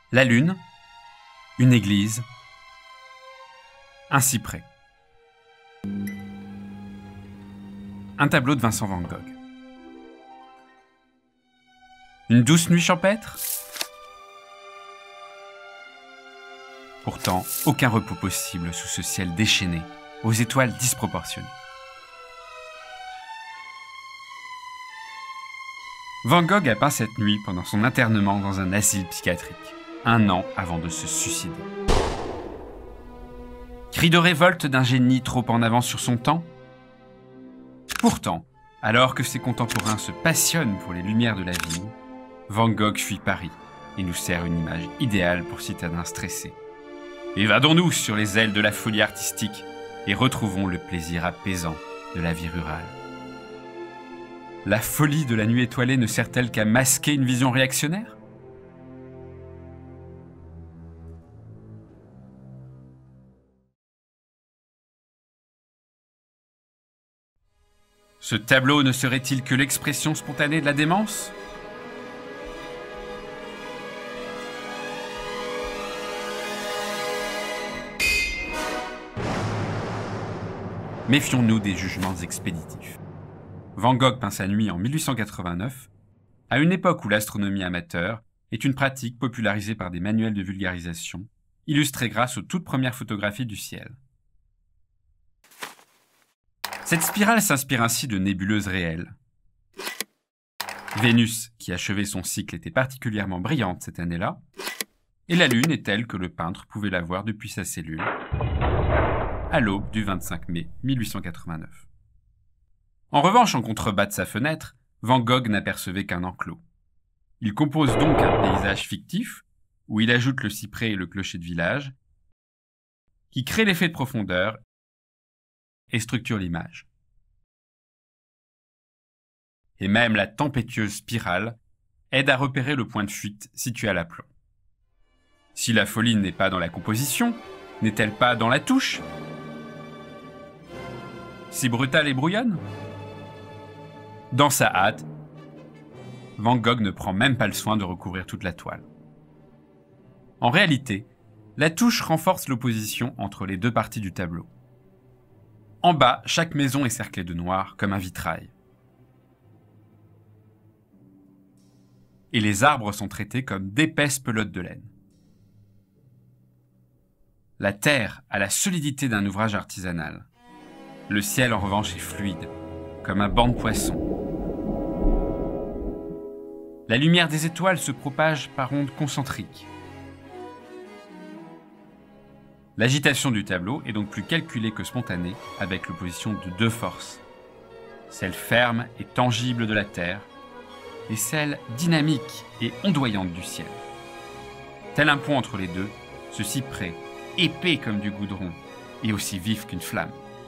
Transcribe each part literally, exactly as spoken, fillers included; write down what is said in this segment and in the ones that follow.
La lune, une église, un cyprès. Un tableau de Vincent van Gogh. Une douce nuit champêtre? Pourtant, aucun repos possible sous ce ciel déchaîné, aux étoiles disproportionnées. Van Gogh a peint cette nuit pendant son internement dans un asile psychiatrique, un an avant de se suicider. Cri de révolte d'un génie trop en avance sur son temps? Pourtant, alors que ses contemporains se passionnent pour les lumières de la ville, Van Gogh fuit Paris et nous sert une image idéale pour citadins stressés. Évadons-nous sur les ailes de la folie artistique et retrouvons le plaisir apaisant de la vie rurale. La folie de la nuit étoilée ne sert-elle qu'à masquer une vision réactionnaire? Ce tableau ne serait-il que l'expression spontanée de la démence? Méfions-nous des jugements expéditifs. Van Gogh peint sa nuit en mille huit cent quatre-vingt-neuf, à une époque où l'astronomie amateur est une pratique popularisée par des manuels de vulgarisation, illustrée grâce aux toutes premières photographies du ciel. Cette spirale s'inspire ainsi de nébuleuses réelles. Vénus, qui achevait son cycle, était particulièrement brillante cette année-là, et la Lune est telle que le peintre pouvait la voir depuis sa cellule, à l'aube du vingt-cinq mai mille huit cent quatre-vingt-neuf. En revanche, en contrebas de sa fenêtre, Van Gogh n'apercevait qu'un enclos. Il compose donc un paysage fictif, où il ajoute le cyprès et le clocher de village, qui crée l'effet de profondeur et structure l'image. Et même la tempétueuse spirale aide à repérer le point de fuite situé à l'aplomb. Si la folie n'est pas dans la composition, n'est-elle pas dans la touche? Si brutale et brouillonne? Dans sa hâte, Van Gogh ne prend même pas le soin de recouvrir toute la toile. En réalité, la touche renforce l'opposition entre les deux parties du tableau. En bas, chaque maison est cerclée de noir comme un vitrail. Et les arbres sont traités comme d'épaisses pelotes de laine. La terre a la solidité d'un ouvrage artisanal. Le ciel, en revanche, est fluide, comme un banc de poissons. La lumière des étoiles se propage par ondes concentriques. L'agitation du tableau est donc plus calculée que spontanée, avec l'opposition de deux forces. Celle ferme et tangible de la terre, et celle dynamique et ondoyante du ciel. Tel un pont entre les deux, ce cyprès, épais comme du goudron, et aussi vif qu'une flamme.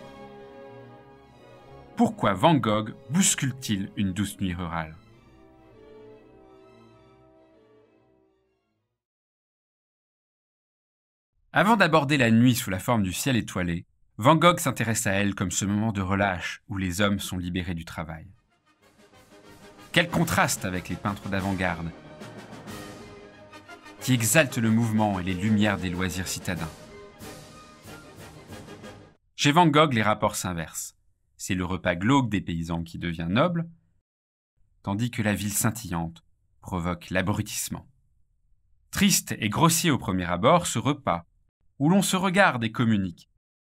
Pourquoi Van Gogh bouscule-t-il une douce nuit rurale? Avant d'aborder la nuit sous la forme du ciel étoilé, Van Gogh s'intéresse à elle comme ce moment de relâche où les hommes sont libérés du travail. Quel contraste avec les peintres d'avant-garde, qui exaltent le mouvement et les lumières des loisirs citadins. Chez Van Gogh, les rapports s'inversent. C'est le repas glauque des paysans qui devient noble, tandis que la ville scintillante provoque l'abrutissement. Triste et grossier au premier abord, ce repas, où l'on se regarde et communique,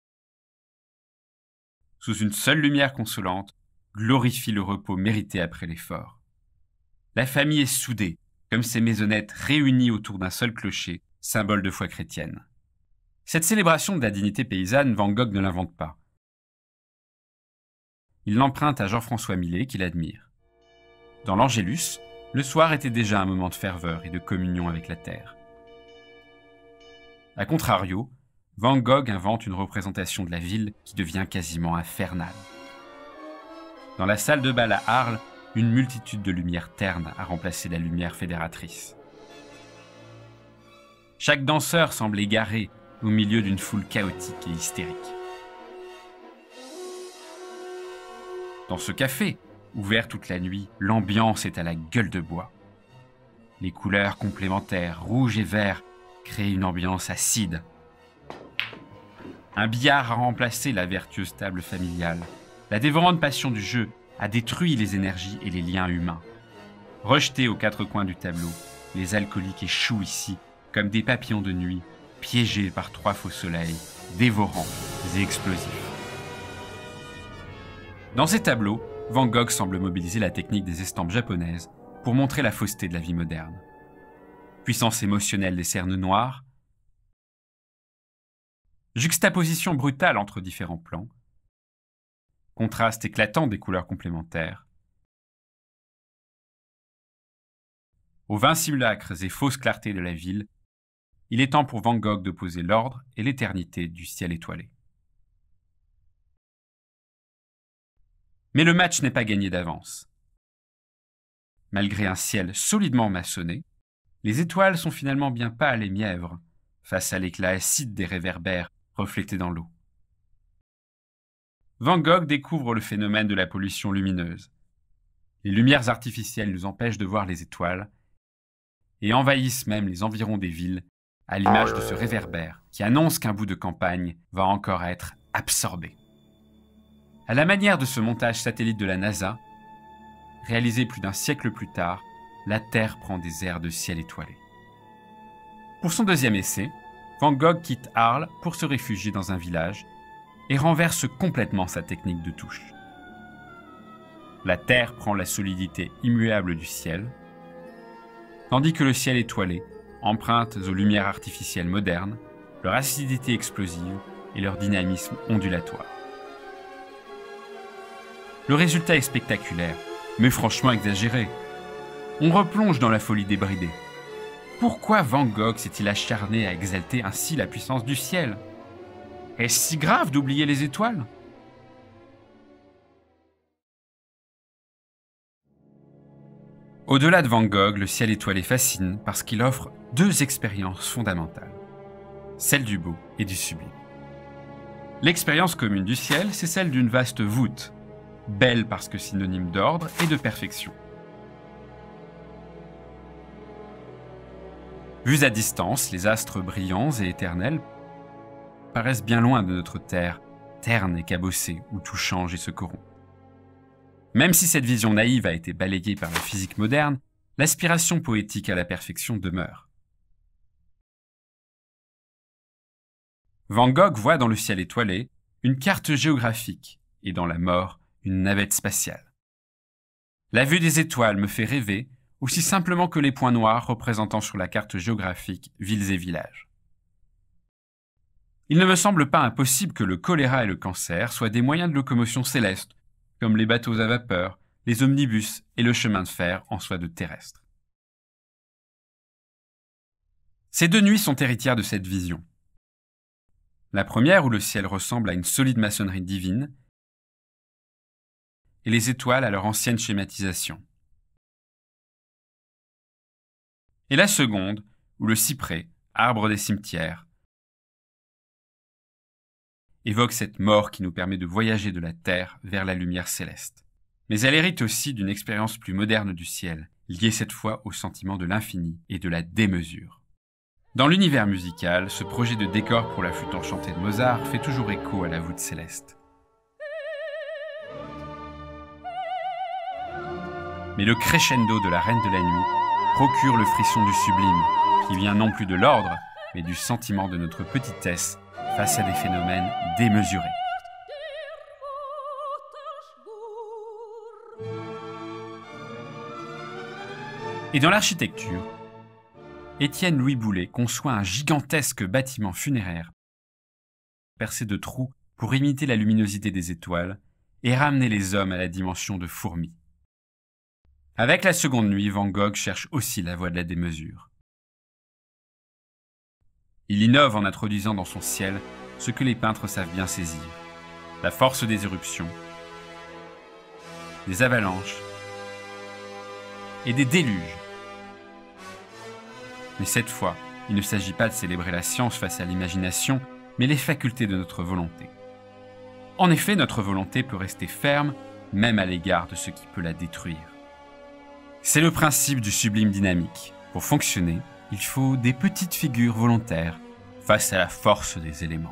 sous une seule lumière consolante, glorifie le repos mérité après l'effort. La famille est soudée, comme ces maisonnettes réunies autour d'un seul clocher, symbole de foi chrétienne. Cette célébration de la dignité paysanne, Van Gogh ne l'invente pas. Il l'emprunte à Jean-François Millet, qu'il admire. Dans l'Angélus, le soir était déjà un moment de ferveur et de communion avec la terre. A contrario, Van Gogh invente une représentation de la ville qui devient quasiment infernale. Dans la salle de bal à Arles, une multitude de lumières ternes a remplacé la lumière fédératrice. Chaque danseur semble égaré au milieu d'une foule chaotique et hystérique. Dans ce café, ouvert toute la nuit, l'ambiance est à la gueule de bois. Les couleurs complémentaires, rouge et vert, créent une ambiance acide. Un billard a remplacé la vertueuse table familiale. La dévorante passion du jeu a détruit les énergies et les liens humains. Rejetés aux quatre coins du tableau, les alcooliques échouent ici comme des papillons de nuit, piégés par trois faux soleils, dévorants et explosifs. Dans ces tableaux, Van Gogh semble mobiliser la technique des estampes japonaises pour montrer la fausseté de la vie moderne. Puissance émotionnelle des cernes noires, juxtaposition brutale entre différents plans, contraste éclatant des couleurs complémentaires, aux vains simulacres et fausses clartés de la ville, il est temps pour Van Gogh de poser l'ordre et l'éternité du ciel étoilé. Mais le match n'est pas gagné d'avance. Malgré un ciel solidement maçonné, les étoiles sont finalement bien pâles et mièvres face à l'éclat acide des réverbères reflétés dans l'eau. Van Gogh découvre le phénomène de la pollution lumineuse. Les lumières artificielles nous empêchent de voir les étoiles et envahissent même les environs des villes à l'image de ce réverbère qui annonce qu'un bout de campagne va encore être absorbé. À la manière de ce montage satellite de la NASA, réalisé plus d'un siècle plus tard, la Terre prend des airs de ciel étoilé. Pour son deuxième essai, Van Gogh quitte Arles pour se réfugier dans un village et renverse complètement sa technique de touche. La Terre prend la solidité immuable du ciel, tandis que le ciel étoilé emprunte aux lumières artificielles modernes leur acidité explosive et leur dynamisme ondulatoire. Le résultat est spectaculaire, mais franchement exagéré. On replonge dans la folie débridée. Pourquoi Van Gogh s'est-il acharné à exalter ainsi la puissance du ciel? Est-ce si grave d'oublier les étoiles? Au-delà de Van Gogh, le ciel étoilé fascine parce qu'il offre deux expériences fondamentales, celle du beau et du sublime. L'expérience commune du ciel, c'est celle d'une vaste voûte, belle parce que synonyme d'ordre et de perfection. Vus à distance, les astres brillants et éternels paraissent bien loin de notre Terre, terne et cabossée, où tout change et se corrompt. Même si cette vision naïve a été balayée par la physique moderne, l'aspiration poétique à la perfection demeure. Van Gogh voit dans le ciel étoilé une carte géographique et dans la mort une navette spatiale. La vue des étoiles me fait rêver, aussi simplement que les points noirs représentant sur la carte géographique villes et villages. Il ne me semble pas impossible que le choléra et le cancer soient des moyens de locomotion célestes, comme les bateaux à vapeur, les omnibus et le chemin de fer en soie de terrestre. Ces deux nuits sont héritières de cette vision. La première où le ciel ressemble à une solide maçonnerie divine, et les étoiles à leur ancienne schématisation. Et la seconde, où le cyprès, arbre des cimetières, évoque cette mort qui nous permet de voyager de la terre vers la lumière céleste. Mais elle hérite aussi d'une expérience plus moderne du ciel, liée cette fois au sentiment de l'infini et de la démesure. Dans l'univers musical, ce projet de décor pour la flûte enchantée de Mozart fait toujours écho à la voûte céleste. Mais le crescendo de la Reine de la Nuit procure le frisson du sublime, qui vient non plus de l'ordre, mais du sentiment de notre petitesse face à des phénomènes démesurés. Et dans l'architecture, Étienne Louis Boullée conçoit un gigantesque bâtiment funéraire percé de trous pour imiter la luminosité des étoiles et ramener les hommes à la dimension de fourmis. Avec la seconde nuit, Van Gogh cherche aussi la voie de la démesure. Il innove en introduisant dans son ciel ce que les peintres savent bien saisir, la force des éruptions, des avalanches et des déluges. Mais cette fois, il ne s'agit pas de célébrer la science face à l'imagination, mais les facultés de notre volonté. En effet, notre volonté peut rester ferme, même à l'égard de ce qui peut la détruire. C'est le principe du sublime dynamique. Pour fonctionner, il faut des petites figures volontaires face à la force des éléments.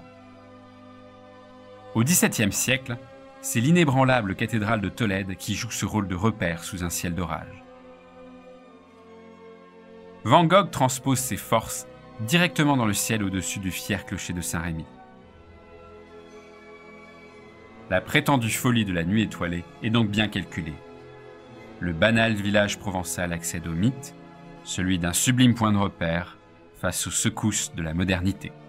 Au dix-septième siècle, c'est l'inébranlable cathédrale de Tolède qui joue ce rôle de repère sous un ciel d'orage. Van Gogh transpose ses forces directement dans le ciel au-dessus du fier clocher de Saint-Rémy. La prétendue folie de la nuit étoilée est donc bien calculée. Le banal village provençal accède au mythe, celui d'un sublime point de repère face aux secousses de la modernité.